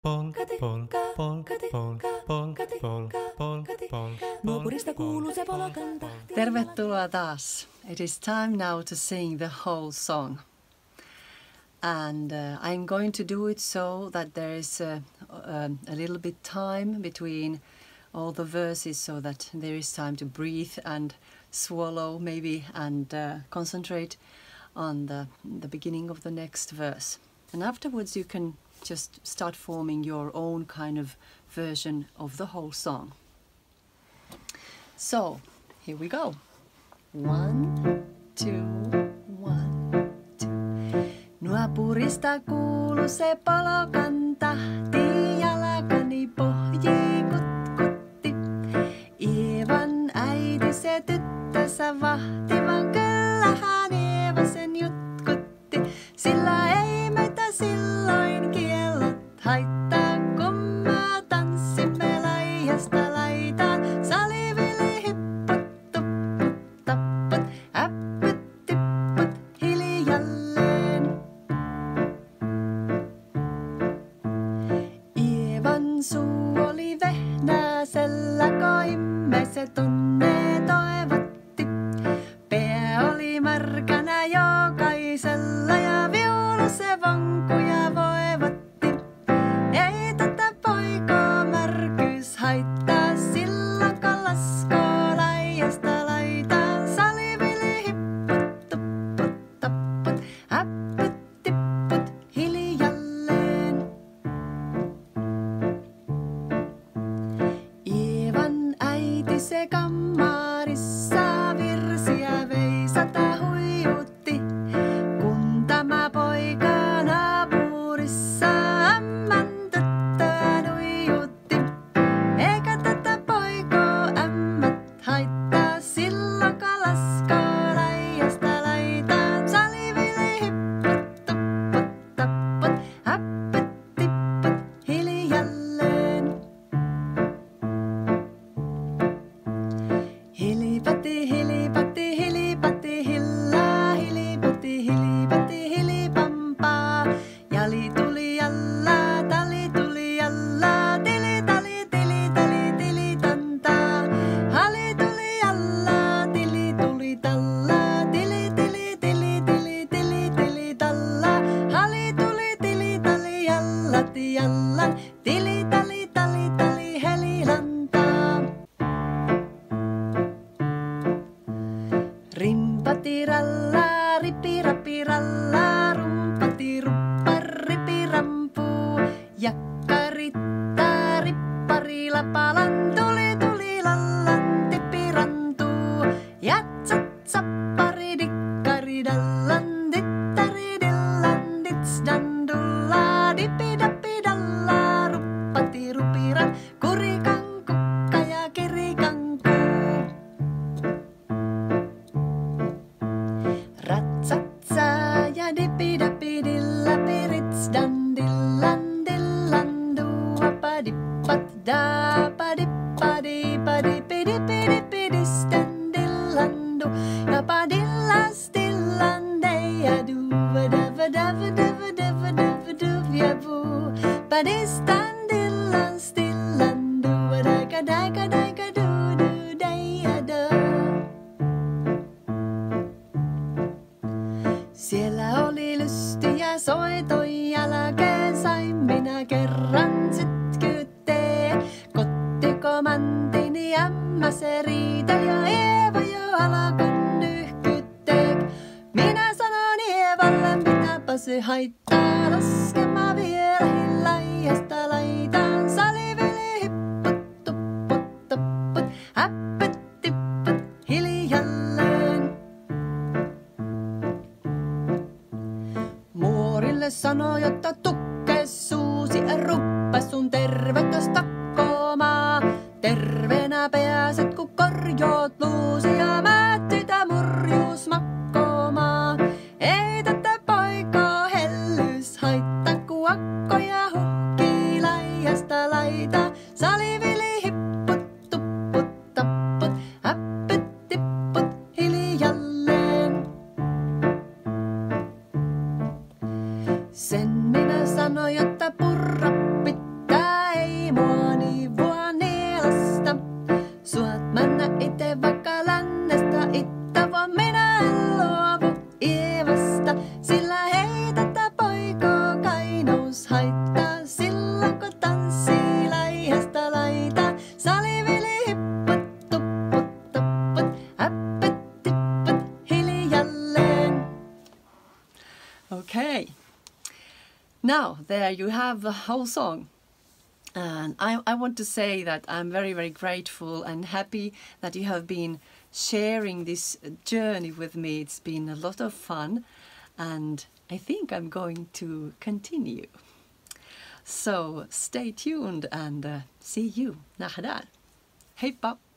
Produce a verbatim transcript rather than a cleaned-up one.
Nuopurista kuuluu se polokanta. Tervetuloa taas. It is time now to sing the whole song. And uh, I'm going to do it so that there is a, a, a little bit time between all the verses so that there is time to breathe and swallow maybe and uh, concentrate on the, the beginning of the next verse. And afterwards you can just start forming your own kind of version of the whole song. So, here we go. One, two, one, two. Nuopurista kuuluu se polokan tahti, jalkani pohjii kutkutti. Eevan äiti se tyttönsä vahti, vaan kyllähän Eeva sen jutkutti. Sillä ei meitä silloin kiellot haittaa, kun mä tanssimme laihasta laitaan. Salivili hipput, tupput, tapput, äppyt, tipput, hiljalleen. Eevan suu oli vehnäsellä, koimme se tunne toivotti. Pää oli märkänä jokaisella ja viulu se vonkuja voivotti. Ei tätä poikaa märkyys haittaa, silloin kun laskoo laijasta laitaan. Salivili hipput, tupput, tapput, äppyt, tipput, hiljalleen. Eevan äiti se kammarissa virsiä veisata huijutti. Kun tämä poika naapurissa ämmän tyttöä nuijutti. Eikä tätä poikoo ämmät haittaa, silloin kun laskoo laijasta laitaan. Salivili hipput, tupput, tapput, äppyt, tipput, hiljalleen. Hilipatti, hilipatti, hilipatti, hillaa, hilipatti, hilipatti, hilipampaa. Jali tuli jalla, tali tuli jalla, tili tali, tili tali, tili tantaa. Hali tuli jalla, tili tuli talla, tili tili tili tili tili tili talla. Hali tuli tili tali jalla, ti jalla, tili tali tali tali helilantaa. Rimpatiralla, ripirapiralla, rumpatiruppar, ripirampuu. Jakkaritta, ripparilla palan, tuli tuli lallan, tippirantuu. Jatsatsapari, dikkaridallan, dittaridillan, ditsdandulla, dippidappidalla, ruppatirupiran, kurikan kukka ja kirikankuu. Ratsatsa ja dippidappidilla, piritsdandillan, dillandu, apadippat, dapadippadippadippadippidippidippisdandillandu, japadillas dillandejadu, vadavadavadavadavadavadavjavu, padistandillans dillandu, vadakadaikadaikadududejadu. Siellä oli lystiä soitoi jälkeen, sain minä kerran sytkytteen. Kottikomantini ämmä se riiteli ja Eeva jo alkoi nyhkytteek. Minä sanon Eevalle, mitäpä se haittaa, laskemaan vielä hillaijasta laitaan. Salivili hipput, tupput, tapput, äppyt, tipput, hiljalleen. Muorille sanoi, jotta tukke suusi, ruppes sun terveyttäs takkomaa. Terveenä pääset, kun korjoot luusi ja määt sitä murjuus makkomaa. Ei tätä poikaa hellys haittaa, Okay. Now, there you have the whole song. And I, I want to say that I'm very, very grateful and happy that you have been sharing this journey with me. It's been a lot of fun, and I think I'm going to continue. So stay tuned and uh, see you. Nähdään. Heippa!